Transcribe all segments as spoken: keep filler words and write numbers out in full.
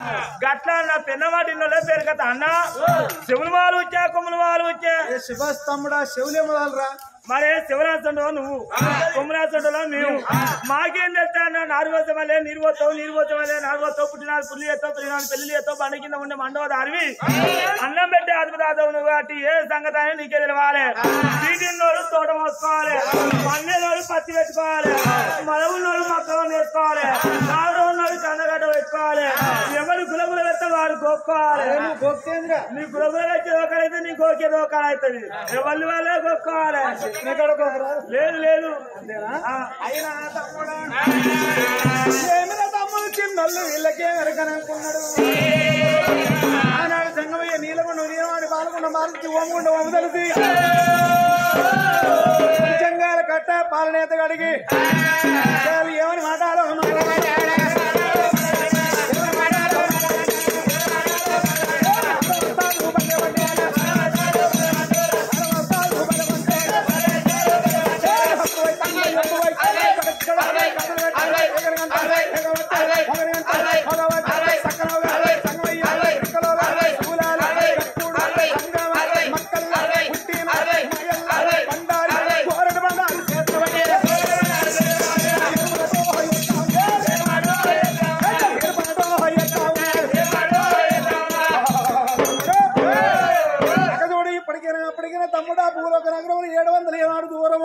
గట్లా నా పెన్నవాటిలో పేరు కదా అన్న చెవులు వాళ్ళు వచ్చా కొమ్ములు వాళ్ళు వచ్చా శివాస్ తమ్ముడా చెవులేమరా మరే శివరాజండో నువ్వు కొమ్మరాజండో మేము మాకేం తెలుస్తా అన్న నారు పోతాం వల్లే నీరు పోతావు నీరు పోతాం వల్లే నారు పోతావు పుట్టినాడు పుల్లి ఎత్తావు పుట్టినాడు పెళ్లి ఎత్తావు బండి కింద ఉండే మండవ దారివి అన్నం పెట్టే అదుపుదాదావు నువ్వు అటు ఏ సంగతి అని నీకే తెలవాలి తీటిన్నోడు తోట మోసుకోవాలి పన్నెలోడు పత్తి పెట్టుకోవాలి మలవున్నోడు మొక్కలు నేర్చుకోవాలి నాడు ఉన్నోడు కందగడ్డ పెట్టుకోవాలి ఎవరు గులగుల పెడితే వాడు గొక్కోవాలి నీ గులగుల వచ్చే ఒకరైతే నీ గోకేది ఒక అవుతుంది ఎవరి వాళ్ళే గొక్కోవాలి లేదు లేదు అయినా తమ్ముడు చిన్నోళ్ళు వీళ్ళకే వెరకనుకున్నాడు ఆనాడు సంగమయ్య నీలకొండ నీలవాడి పాల్గొండ మారుతి ఓమగుండ ఓమ తెలిసి జంగాల కట్ట పాలనేత గడిగి ఏమని మాట్లాడో తమ్ముడా భూలోక నగరం ఏడు వందల ఏనాడు దూరము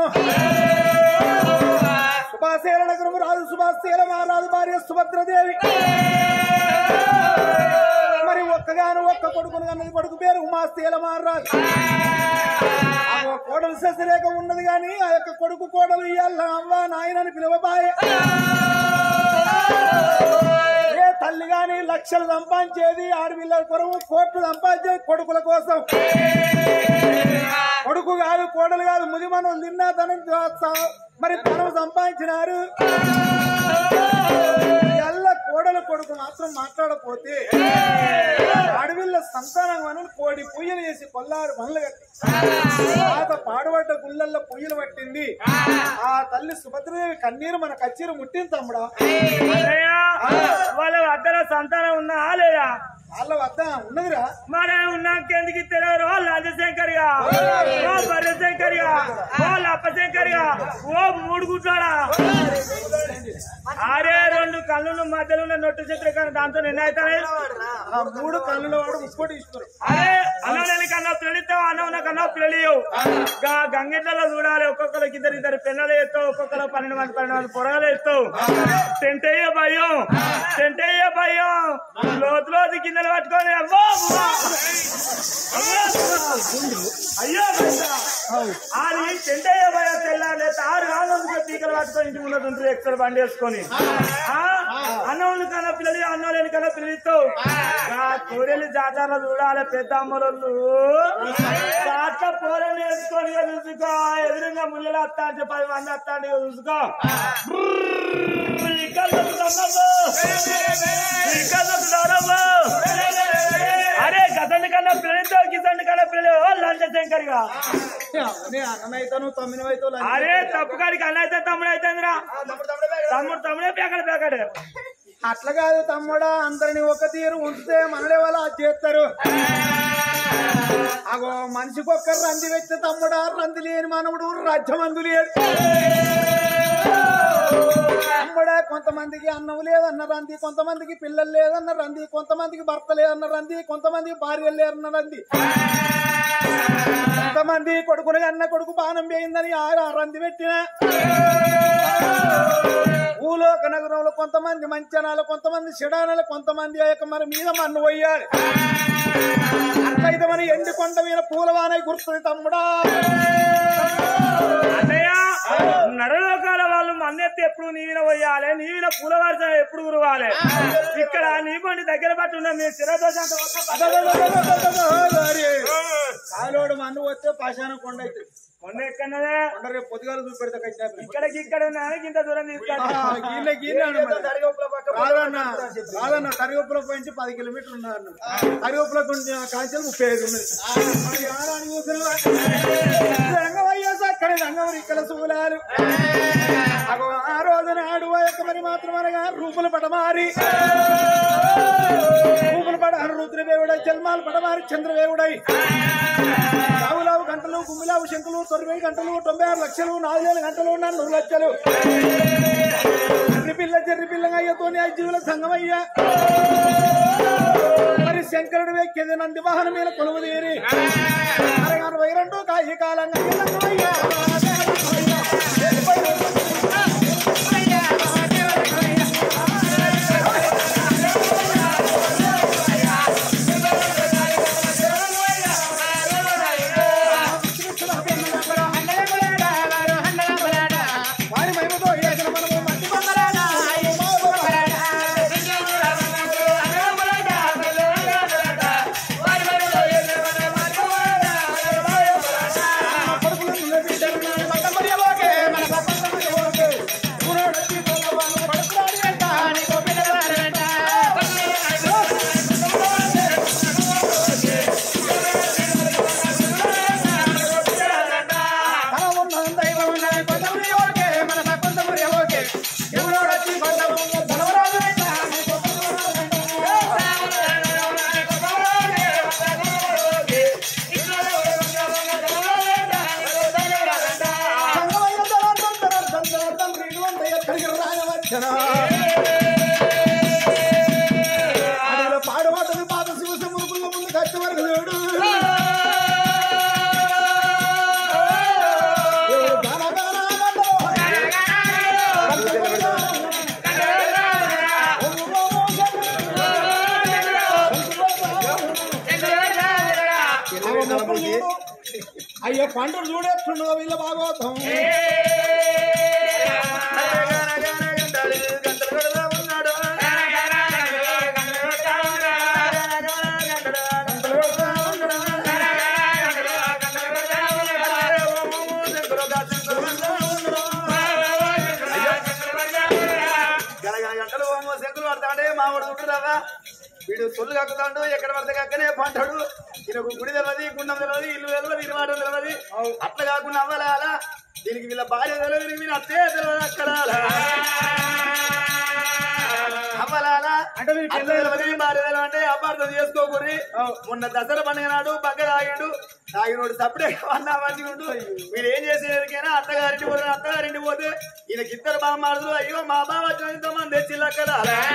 సుభాశీల నగరము రాజు సుభాశీల మహారాజు భార్య సుభద్రదేవి మరి ఒక్కగాను ఒక్క కొడుకును అన్నది కొడుకు పేరు ఉమాశీల మహారాజు కోడలు శశిరేఖ ఉన్నది గాని ఆ యొక్క కొడుకు కోడలు ఇయ్యాల అవ్వ నాయనని పిలువబాయే ఏ తల్లి గాని లక్షలు సంపాదించేది ఆడపిల్లల కొరకు కోట్లు సంపాదించేది కొడుకుల కోసం కొడుకు కాదు కోడలు కాదు ముది మనం తిన్నా ధనం మరి ధనం సంపాదించినారు ఎల్ల కోడలు కొడుకు మాత్రం మాట్లాడకపోతే అడవిల్ల సంతానం అని కోడి పొయ్యలు వేసి కొల్లారు పనులు కట్టి పాత పాడుబడ్డ గుళ్ళల్లో పొయ్యలు పట్టింది ఆ తల్లి సుభద్రదేవి కన్నీరు మన కచ్చీరు ముట్టింది తమ్ముడా వాళ్ళ అద్దర సంతానం ఉన్నా లేదా వాళ్ళ వద్ద ఉన్నదిరా మరే ఉన్నాకెందుకు తెలియరు రాజశంకర్గా ఓ బర్రశంకర్గా ఓ లప్పశంకర్గా ఓ మూడు గుట్లాడా ఆరే రెండు కళ్ళు మధ్యలో ఉన్న నొట్టు చిత్ర కానీ దాంతో నిన్న అవుతాయి ఆ మూడు కళ్ళుల వాడు ముక్కోటి ఇస్తారు అరే అన్నోని కన్నా పిల్లడిస్తావు అన్న కన్నా పిల్లడియవు గంగిట్లలో చూడాలి ఒక్కొక్కరికి ఇద్దరు ఇద్దరు పిల్లలు ఎత్తావు ఒక్కొక్కరు పన్నెండు మంది పన్నెండు మంది పొరగలు ఎత్తావు టెంటయ్య భయం టెంటయ్య భయం లోతులోది కిందలు పట్టుకొని అమ్మో అయ్యో అది టెంటయ్య భయం తెల్లాలి ఆరు కాదు టీకలు పట్టుకొని ఇంటి ముందు ఉంటుంది ఎక్కడ బండి వేసుకొని అన్నోళ్ళు కన్నా పిల్లలు అన్నోళ్ళని కన్నా పిల్లలిస్తావు కోడెలు జాతరలో చూడాలి పెద్ద అమ్మలు చాట్ల పోరని వేసుకొని చూసుకో ఎదురుగా ముళ్ళలు వస్తా అంటే పది మంది వస్తా అంటే చూసుకో అరే గతండి కన్నా పిల్లలతో గిసండి కన్నా పిల్లలు లంచ శంకర్గా అన్నమైతాను తమ్మినవైతే అరే తప్పు కాడికి అన్న అయితే తమ్ముడు అయితేందిరా తమ్ముడు తమ్ముడే పేకడు పేకడు అట్లా కాదు తమ్ముడా అందరిని ఒక తీరు ఉంచితే మనలే వాళ్ళు అది చేస్తారు అగో మనిషికి ఒక్కరు రంది వెచ్చే తమ్ముడా రంది లేని మనవుడు రాజ్యమందు లేడు తమ్ముడా కొంతమందికి అన్నం లేదన్న రంది కొంతమందికి పిల్లలు లేదన్న రంది కొంతమందికి భర్త లేదన్న రంది కొంతమందికి భార్యలు లేదన్న రంది కొంతమంది కొడుకుని అన్న కొడుకు బాణం వేయిందని ఆ రంది పెట్టిన భూలోక నగరంలో కొంతమంది మంచనాలు కొంతమంది షడానాలు కొంతమంది ఆ యొక్క మన మీద మన్ను పోయాలి అట్లయితే మన ఎండి కొండ మీద పూలవానై గుర్తుంది తమ్ముడా అన్నయ్య నరలోకాల వాళ్ళు మన్నెత్తి ఎప్పుడు నీవిన పోయాలి నీవిన పూలవార్చన ఎప్పుడు గురవాలి ఇక్కడ నీ బండి దగ్గర పట్టి ఉన్న మీ శిరదోషంతో కాలోడు మన్ను వస్తే పాషాణం కొండ అయితే కొండ ఎక్కడనే కొండ రేపు పొద్దుగాలు చూపెడతా ఇక్కడికి ఇక్కడ ఇంత దూరం కాదన్న తరిగొప్పుల పోయించి పది కిలోమీటర్లు ఉన్నారు తరిగొప్పుల కాంచెలు ముప్పై ఐదు ఉన్నది అక్కడ రంగవరి ఇక్కడ సూలాలు ఆ రోజు నాడు యొక్క మరి మాత్రం అనగా రూపులు పటమారి రుద్రవేవుడై జన్మాలు పడవారి చంద్రవేవుడై రావులావు గంటలు గుమ్మిలావు శంకులు తొంభై గంటలు తొంభై ఆరు లక్షలు నాలుగు వేల గంటలు నూరు లక్షలు జర్రి పిల్ల జర్రి పిల్లగా అయ్యతోని జీవుల సంగమయ్యా మరి శంకరుడు వెక్కేది నంది వాహనం మీద కొలువు తీరి అరవై రెండు కాయి కాలంగా పాడవాటలు పాత శివ సముద్రంలో ముందు కష్టవరకు దేవుడు అయ్యో పండుగ చూడేస్తుండో వీళ్ళ భాగవతం వీడు సొల్లు కక్కుతాడు ఎక్కడ పడితే కక్కనే పంటాడు ఈయనకు గుడి తెలియదు గుండం తెలియదు ఇల్లు తెలియదు ఇల్లు మాట తెలియదు అట్లా కాకుండా అవ్వాలా దీనికి వీళ్ళ భార్య తెలియదు వీళ్ళ అత్తే తెలియదు అక్కడ అవ్వాలా అంటే భార్య తెలియదు అంటే అపార్థం చేసుకోకూరి మొన్న దసరా పండుగ నాడు పక్క తాగాడు తాగినోడు సప్పుడే అన్నా మంచిగుండు మీరు ఏం చేసేదికైనా అత్తగారింటి పోతే అత్తగారింటి పోతే ఈయనకి ఇద్దరు బాగా మారుదు అయ్యో మా బావ వచ్చిన మంది తెచ్చిల్లు అక్కడ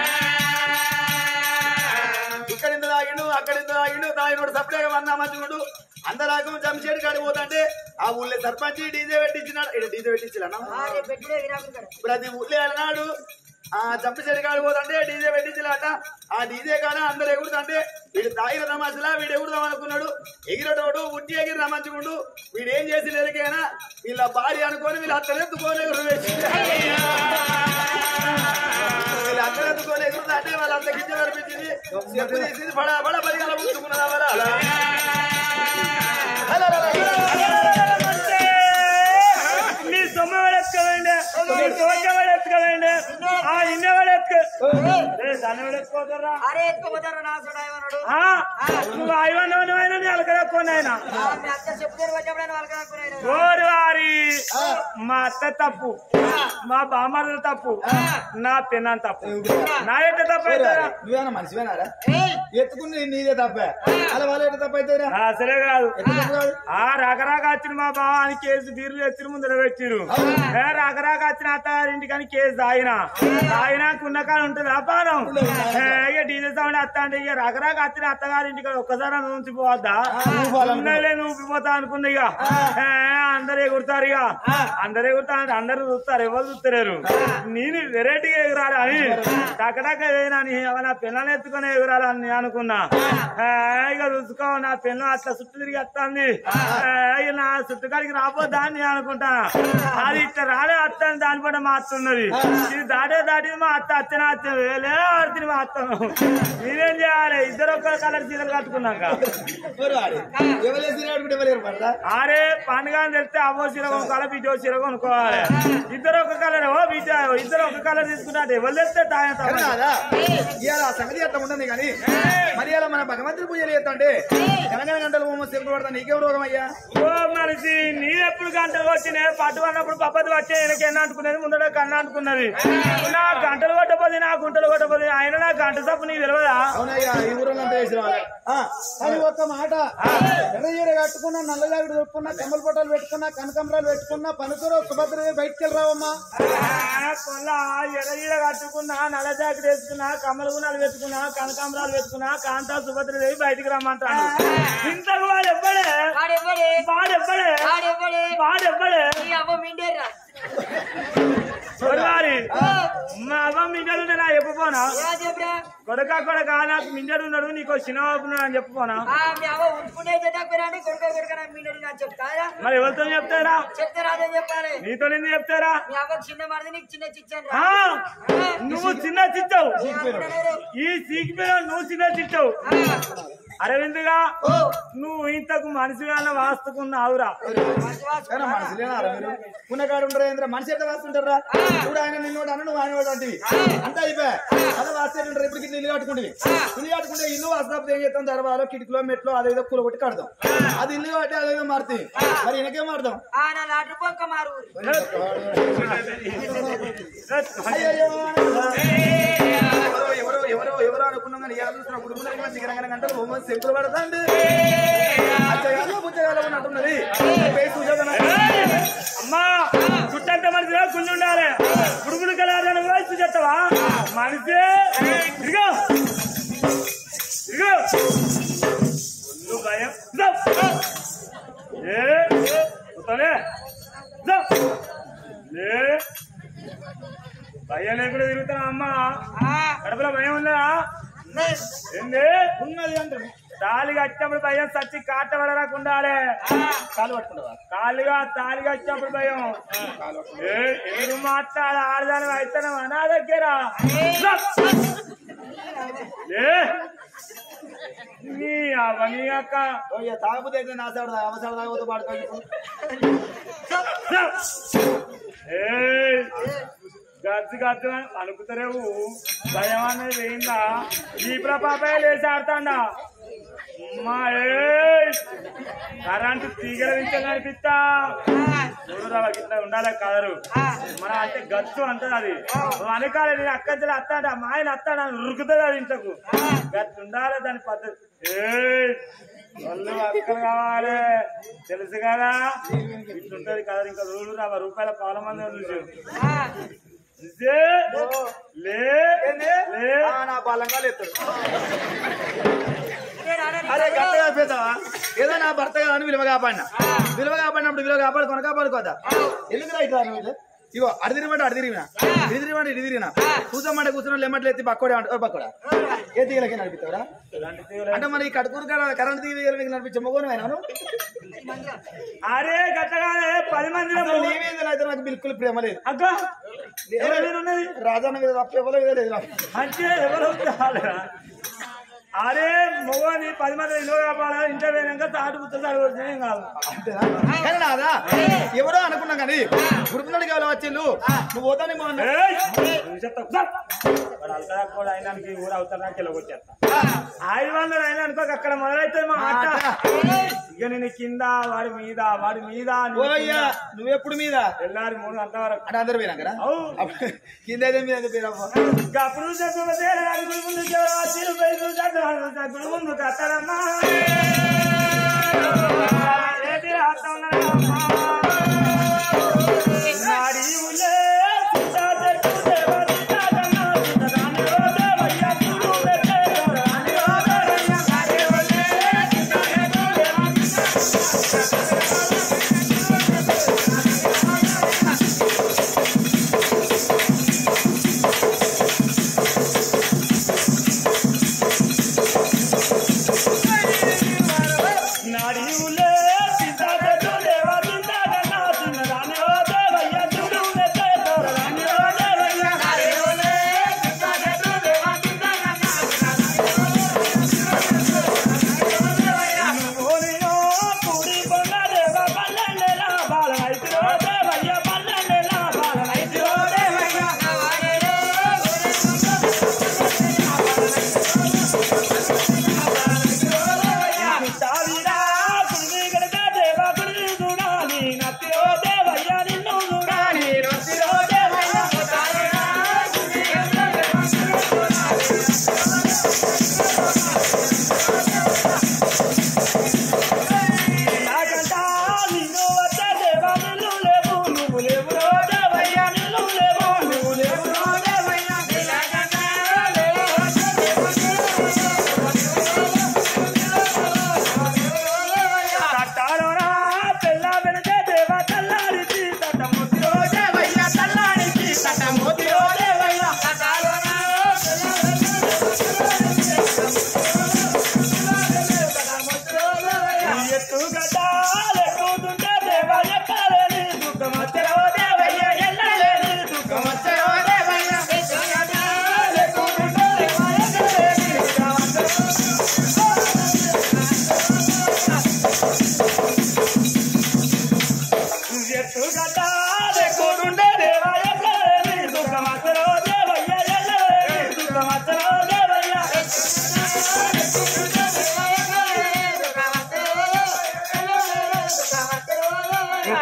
ఇక్కడ ఇంత తాగిండు అక్కడ ఇంత తాగిండు తాగినోడు సపరేగా అన్నా మంచిగుండు అందరాకం జంషేడ్ కాడికి పోతుంటే ఆ ఊళ్ళో సర్పంచ్ డీజే పెట్టించినాడు డీజే పెట్టించాలన్నా ప్రతి ఊళ్ళో వెళ్ళినాడు ఆ జంపచేడి కాడికి పోతుంటే డీజే పెట్టించాలట ఆ డీజే కాడ అందరు ఎగురుతుంటే వీడు తాగిన తమాసలా వీడు ఎగురుదాం అనుకున్నాడు ఎగిరటోడు ఉట్టి ఎగిరిన మంచిగుండు వీడు ఏం చేసి ఎరికైనా వీళ్ళ భార్య అనుకొని వీళ్ళు అత్తలెత్తుకొని ఎగురు వీళ్ళు అత్తలెత్తుకొని ఎగురుతా అంటే వాళ్ళు అంత గిజ్జ కనిపించింది చెప్పు తీసింది బడా బడా బలిగా పుచ్చుకున్నదా వల్ల నీ సొమ్మ ఎత్తుకోవండి తోట ఎత్తుకోవండి ఆ ఇన్న వాడు ఎత్తుకో దాన్ని వాడు ఎత్తుకోతారా నువ్వు ఐవన్ అయినా నీ అలకదక్కుని ఆయన ఓరి వారి మా అత్త తప్పు మా బామ్మల తప్పు నా తిన్నాను తప్పు నా ఎట్ట తప్పు అవుతారా నువ్వేనా మనిషివేనారా ఎత్తుకుని నీదే తప్పే అలా వాళ్ళ ఎట్ట తప్పు అవుతారా సరే కాదు ఆ రకరాక వచ్చిన మా బావ అని కేసు తీర్లు ఎత్తిన ముందర పెట్టిరు రకరాక వచ్చిన అత్తగారింటికి అని కేసు తాగినా తాగినా కున్నకాడ ఉంటుంది వ్యాపారం ఇక డీజిల్ సౌండ్ అత్త అంటే ఇక రకరాక వచ్చిన అత్తగారింటికి ఒక్కసారి నుంచి పోవద్దా ఉన్నలే నువ్వు పోతా అనుకుంది ఇక అందరు ఎగురుతారు ఇక అందరు ఎగురుతారు అందరు చూస్తారు ఎవరు చూస్తలేరు నేను వెరైటీగా ఎగురాలి అని టకటక ఏదైనా నా పిల్లలు ఎత్తుకొని ఎగురాలని నేను అనుకున్నా ఇక చూసుకో నా పిల్లలు అట్లా చుట్టూ తిరిగి వస్తుంది ఇక నా చుట్టుకాడికి రాబోద్దా అని నేను అనుకుంటాను అది ఇట్లా రాలే అత్త దాని పట్ల మా అత్త ఉన్నది ఇది దాటే దాటి మా అత్త అత్తనే అత్త వేలే ఆడుతుంది మా అత్తను నేనేం చేయాలి ఇద్దరు ఒక్క కలర్ చీరలు కట్టుకున్నాక ఆరే పండుగ అని తెలిస్తే అవ్వో చీర కొనుక్కోవాలి బిడ్డో చీర కొనుక్కోవాలి ఇద్దరు ఒక కలర్ ఓ బిడ్డ ఇద్దరు ఒక కలర్ తీసుకుంటే ఎవరు తెస్తే సంగతి అట్లా ఉండదు కానీ మరి అలా మన భగవంతుని పూజలు చేస్తుంటే తెలంగాణ గంటలు సెంపులు పడతా నీకేం రోగం అయ్యా ఓ మనిషి నేనెప్పుడు గంటలు వచ్చినాయి పట్టు అన్నప్పుడు పప్పది వచ్చే వెనక ఎన్న అనుకునేది ముందర కన్నా అనుకున్నది నా గంటలు కొట్ట కొట్టపోతే నా గుంటలు కొట్టపోతే ఆయన నా గంట తప్పు నీకు తెలియదా? అవునయ్యా ఈ ఊరంతా చేసిన అని ఒక్క మాట ఎర్రయ్యూర కట్టుకున్నా నల్ల జాకెట్ పెట్టుకున్నా కమ్మల పొట్టాలు పెట్టుకున్నా కనకంబరాలు పెట్టుకున్నా పనుకూర సుభద్రదేవి బయటకు వెళ్ళరావమ్మా. కొల్లా ఎర్రయ్యూర కట్టుకున్నా నల్ల జాకెట్ వేసుకున్నా కమ్మల గుణాలు పెట్టుకున్నా కనకాంబరాలు పెట్టుకున్నా కాంతా సుభద్రదేవి బయటికి రమ్మంటాడు. ఇంతకు వాడు ఎవ్వడే వాడెవ్వడే వాడెవ్వడే మా అవ్వ మింజడుంటే నా చెప్పుకోనా? కొడక కొడక నాకు మింజడు ఉన్నాడు నీకు చిన్నబాబు అని చెప్పుకోనా? మరి ఎవరితో చెప్తారా? నీతో ఎందుకు చెప్తారా? నువ్వు చిన్న చిచ్చావు ఈ సీకిపోయినా నువ్వు చిన్న చిచ్చావు. అరవింద్గా నువ్వు ఇంతకు మనిషిగా వాస్తుకున్నావురా. పునగాడు ఉండరా మనిషి ఎట్లా వాస్తుంటారా? ఇప్పుడు ఆయన నిన్నోడు అన్న నువ్వు ఆయన వాడు అంటివి అంతా అయిపోయా అలా వాస్తే ఉంటారు. ఇప్పుడు ఇల్లు కట్టుకుంటే ఇల్లు కట్టుకుంటే ఇల్లు వాస్తున్నప్పుడు ఏం చేస్తాం? దర్వాలో కిటికీలో మెట్లో అదేదో కూల కొట్టి కడతాం. అది ఇల్లు కట్టి అదేదో మారుతాయి. మరి ఈయనకేం మారుతాం? ఎవరో ఎవరో ఎవరో అనుకున్నాం కానీ ఎలా చూస్తున్నా కుటుంబంలో చికెన్ గంటలు బొమ్మ సెంకులు పడతాండి అంటున్నది. అమ్మా గుట్టంత మనిషిగా గుండు ఉండాలి. గుడుగుడు కలాదని వయసు చెత్తవా మనిషి? ఇదిగో ఇదిగో భయం భయం లేకుండా తిరుగుతున్నా. అమ్మా కడుపులో భయం ఉందా? ఏంది ఉన్నది అంటే తాళి కట్టినప్పుడు భయం సచ్చి కాట పడరాకుండా కాలు పట్టుకుంటా కాలుగా తాళి కట్టినప్పుడు భయం. ఎదురు మాట్లాడ ఆడదాని అయితేనే నా దగ్గర నీ అవని అక్క తాగపోతే అయితే నా సార్ అవసరం తాగపోతే పాడుకో గజ్జు గజ్జు అనుకుతారేవు. భయం అనేది వేయిందా? ఈ పాపాయ లేచి ఆడతాడా? అమ్మా కరెంటు తీగల నుంచి కనిపిస్తా చూడరా ఇట్లా ఉండాలి కదరు మన అంటే గచ్చు అంటది. అది వెనకాల నేను అక్కడి అత్తాడా మా ఆయన అత్తాడా ఉరుకుతుంది అది ఇంతకు గచ్చు ఉండాలి దాని పద్ధతి. వాళ్ళు అక్కలు కావాలి తెలుసు కదా ఇట్లుంటది కదా. ఇంకా రోజులు రావ రూపాయల పాల మంది చూసి నా బలంగా లేస్తాడు. అరే గట్ట కాపేతావా ఏదో నా భర్త కాదని విలువ కాపాడినా విలువ కాపాడినప్పుడు విలువ కాపాడు కొన కాపాడుకోదా ఎందుకు రైట్ నువ్వు? ఇగో అడి తిరిగిమంటే అడి తిరిగినా ఇది తిరిగిమంటే ఇది తిరిగినా కూర్చోమంటే కూర్చున్న లెమ్మట్లు ఎత్తి పక్కోడే పక్కోడా ఏ తీగలకి నడిపిస్తావురా? అంటే మరి ఈ కడుకూరు కరెంట్ తీగలకి నడిపించే మొగోను అయినా? అరే గట్టగానే పది మంది అయితే నాకు బిల్కుల్ ప్రేమ లేదు అక్క. రాజన్న మీద తప్ప ఎవరో ఏదో లేదు అంటే ఎవరు అరే మొగని పది మంది ఇల్లు కాపాలా ఇంట్లో పోయినాక తాటి పుస్తకాలు ఏం కాదు అంతేనా? నాదా ఎవరో అనుకున్నాం కానీ గురుకున్నాడు కావాలి వచ్చిండు నువ్వు పోతానే కూడా అయినానికి ఊరు అవుతారా కిలోకొచ్చేస్తా. ఐదు వందలు అయినా అనుకో అక్కడ మొదలైతే మా ఆట. ఇక నేను కింద వాడి మీద వాడి మీద నువ్వెప్పుడు మీద తెల్లారి మూడు గంటల వరకు అంటే అందరు పోయినా కదా కింద అయితే మీద అప్పుడు గుడి ముందు కట్టారమ్మా నాడి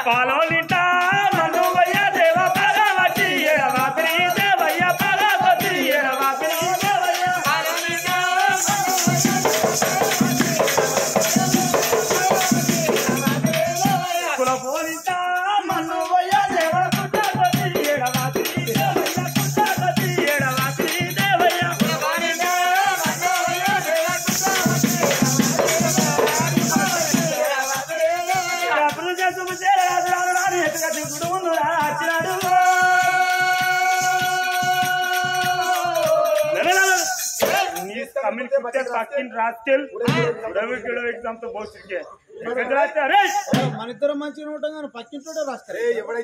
పాలోలిట నన్ను వయ్య దేవ భగవతి ఎడవాపిని దేవయ్య భగవతి ఎడవాపిని దేవయ్య కులపోలిట నన్ను వయ్య దేవ పుట్టపతి ఎడవాపిని దేవయ్య పుట్టపతి ఎడవాపిని దేవయ్య మన ఇద్దరు మంచిగా ఉంటాం కానీ పక్కింటోడే రాస్తారు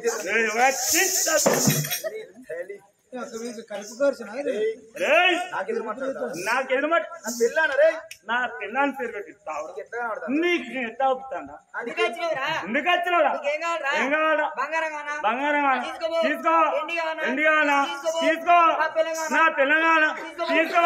నాకెదురు నా పిల్లని పేరు పెట్టిస్తావు నీకు ఎట్లా ఒప్పుతాడా ఎందుకు వచ్చినవురా ఏం కావాలా బంగారం తీసుకో ఎండి కావాలా తీసుకో నా తెలంగాణ తీసుకో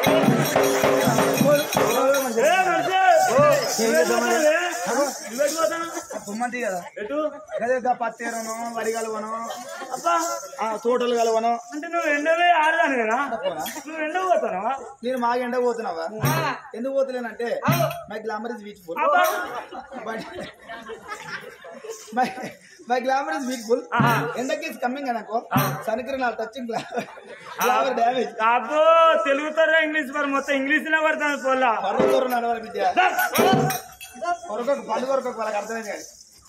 పొమ్మంటి కదా ఎటు అదే పత్తి ఎరవను వరి కలవను అబ్బా తోటలు కలవను అంటే నువ్వు ఎండవే ఆడదాను కదా నువ్వు ఎండ పోతావా నేను మాకు ఎండ పోతున్నావా ఎందుకు పోతలేనంటే my glamour is beautiful my glamour is beautiful ఎండకి ఇస్ కమింగ్ అనుకో sunscreen are touching glamour damage అబ్బో తెలుగుతారా ఇంగ్లీష్ మరి మొత్తం ఇంగ్లీష్ లో పడతాను పోలా పర్వతూరు నడవాలి విద్య కొరకొక పండు కొరకొక వాళ్ళకి అర్థమైంది కానీ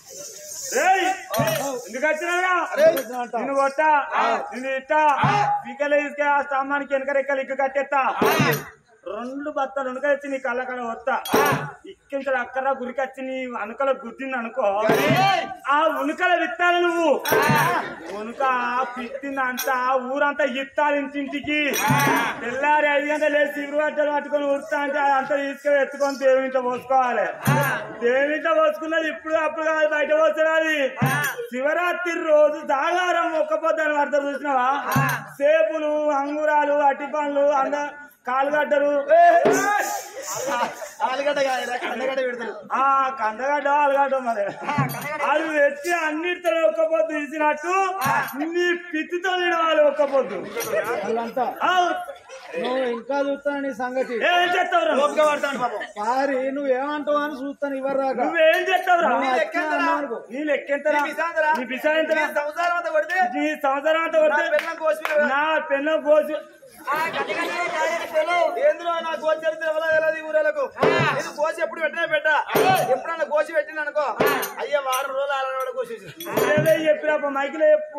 ఎందుకు వచ్చినావురా నిన్ను కొట్టా నిన్ను ఇట్టా పీకలు తీసుకే ఆ స్తంభానికి వెనక రెక్కలు ఇక్కు కట్టేస్తా రెండు బత్తాలు ఉనకొచ్చి నీ కళ్ళ కడ వస్తా ఇక్కించ అక్కర గురికొచ్చి నీ అనుకల గుద్దింది అనుకో ఆ ఉనుకల విత్తాలు నువ్వు ఉనుక పిత్తింది అంతా ఊరంతా ఇత్తాలు ఇంటింటికి తెల్లారి ఐదు గంటలు లేచి సిగురు గడ్డలు పట్టుకొని ఉడతా అంటే అదంతా తీసుకొని ఎత్తుకొని దేవునింట పోసుకోవాలి దేవునింట పోసుకున్నది ఇప్పుడు అప్పుడు కాదు బయట పోతున్నది శివరాత్రి రోజు జాగారం ఒక్క పొద్దున పడతా చూసినావా సేపులు అంగురాలు అట్టి పండ్లు అంద కాలుగడ్డలు ఆలుగడ్డ కందగడ్డ పెడతారు ఆ కందగడ్డ ఆలుగడ్డ మరి అది వచ్చి అన్నిటితో ఒక్క పొద్దు తీసినట్టు నీ పిత్తితో వాళ్ళు ఒక్క పొద్దు వాళ్ళంతా నువ్వు ఇంకా చూస్తాను నీ సంగతి ఏం చేస్తావురా పడతాను పాపం సారి నువ్వు ఏమంటావు అని చూస్తాను ఇవ్వరు రాక నువ్వేం చేస్తావురా అనుకో నీ లెక్కెంతరా నీ పిసా ఎంత సంవత్సరం అంతా కొడితే నీ సంవత్సరం అంతా కొడితే నా పెన్ను కోసి ఏంద్రో నా కోసి చరిత్ర ఎవరి ఊరలకు నేను కోసి ఎప్పుడు పెట్టినా పెట్ట ఎప్పుడన్నా కోసి పెట్టిన అనుకో అయ్యా వారం రోజులు ఆరు కోసేసి చెప్పిరా మైకిలో చెప్పు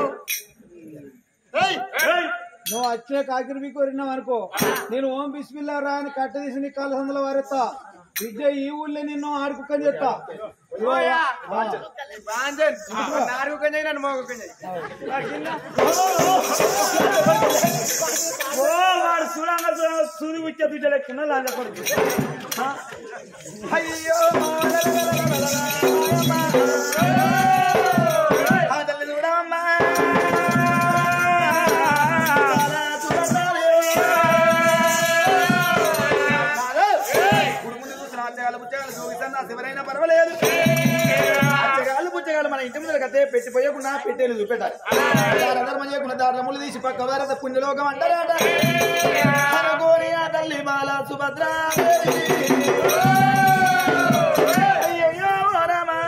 నువ్వు వచ్చే కాకిరి మీకు వరినావు అనుకో నేను ఓం బిస్మిల్లా రా అని కట్ట తీసి నీ కాళ్ళ సందులో వారెత్తా విద్య ఈ ఊళ్ళో నిన్ను ఆడుకుని చెప్తా వాడు చూడంగా సూది వచ్చే దుడ్డ లెక్కున్నా లాంటి కొడుకు అయ్యో చూడమ్మా ఎవరైనా పర్వాలేదు పుచ్చగాళ్ళు పుచ్చగాళ్ళు మన ఇంటి ముందు కదే పెట్టిపోయకుండా పెట్టేలు చూపెట్టాలి ధర్మం చేయకుండా దారులు తీసి పక్క వారత పుణ్యలోకం అంటారట అనుకోని ఆ తల్లి బాల సుభద్ర అయ్యయ్యో రామా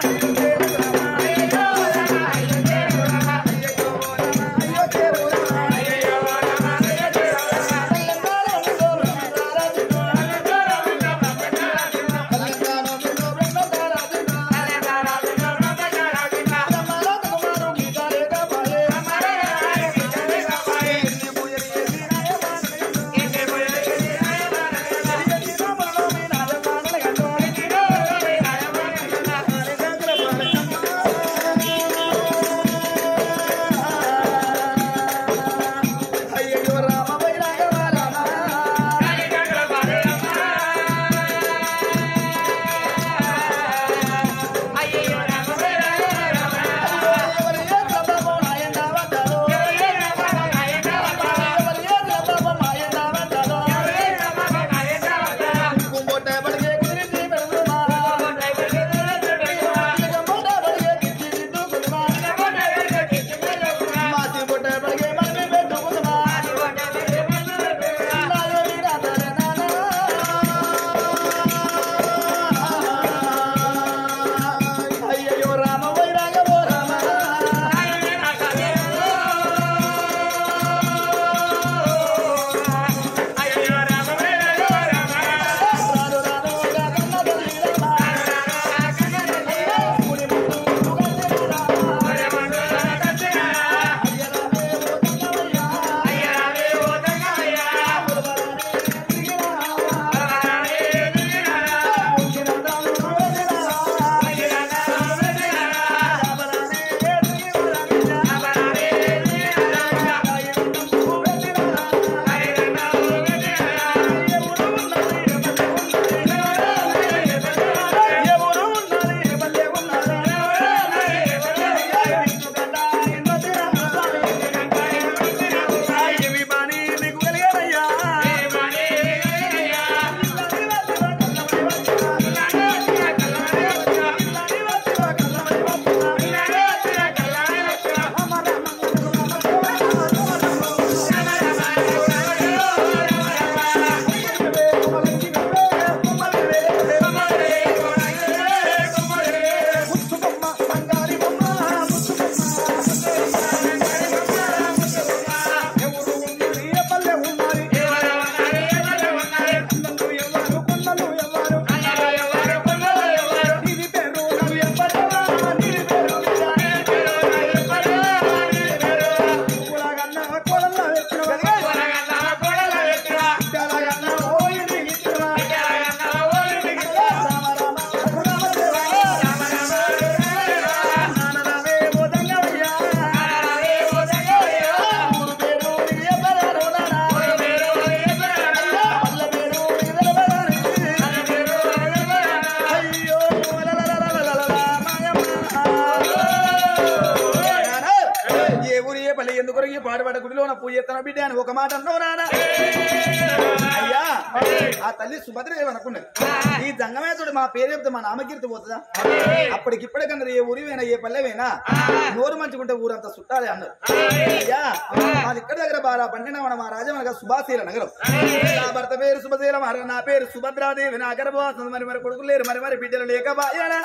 గుడిలోన పూజ చేస్తాను బిడ్డ అని ఒక మాట అన్నావు నాన్న అయ్యా ఆ తల్లి సుభద్ర అనుకున్నది ఈ జంగమేతుడు మా పేరు చెప్తే మా నామకీర్తి పోతుందా అప్పటికిప్పటికన్నా ఏ ఊరివైనా ఏ పల్లెవైనా నోరు మంచుకుంటే ఊరంతా చుట్టాలి అన్నారు అయ్యా మాది ఇక్కడ దగ్గర బాగా పండిన మన మా రాజమనగా సుభాశీల నగరం నా భర్త పేరు సుభశీల మరి నా పేరు సుభద్రాదేవి నా గర్భవాసం మరి మరి కొడుకులు లేరు మరి మరి బిడ్డలు లేక బాయనా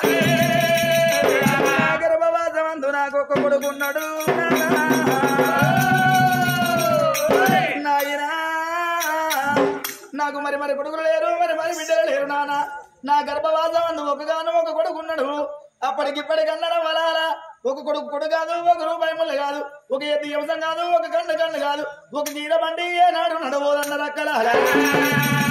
గర్భవాసమందు నాకు ఒక కొడుకున్నాడు నాయనా నాకు మరి మరి కొడుకులు లేరు మరి మరి బిడ్డలు లేరు నాన్న నా గర్భవాసమందు ఒకగాను ఒక కొడుకున్నాడు అప్పటికిప్పటికన్నా వలారా ఒక కొడుకు కొడు కాదు ఒక రూపాయి ముళ్ళు కాదు ఒక ఎద్దు యంసం కాదు ఒక కన్ను కన్ను కాదు ఒక గీర బండి ఏనాడు నడబోదన్నారు అక్కడ